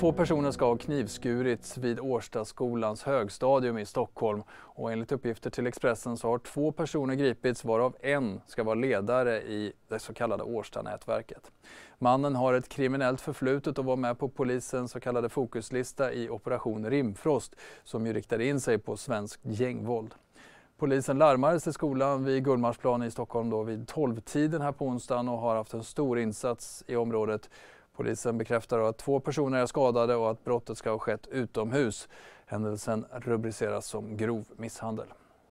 2 personer ska ha knivskurits vid Årstaskolans högstadium i Stockholm. Och enligt uppgifter till Expressen så har 2 personer gripits, varav en ska vara ledare i det så kallade Årstanätverket. Mannen har ett kriminellt förflutet och var med på polisens så kallade fokuslista i Operation Rimfrost, som ju riktade in sig på svenskt gängvåld. Polisen larmades till skolan vid Gullmarsplan i Stockholm då vid 12-tiden här på onsdagen och har haft en stor insats i området. Polisen bekräftar att 2 personer är skadade och att brottet ska ha skett utomhus. Händelsen rubriceras som grov misshandel.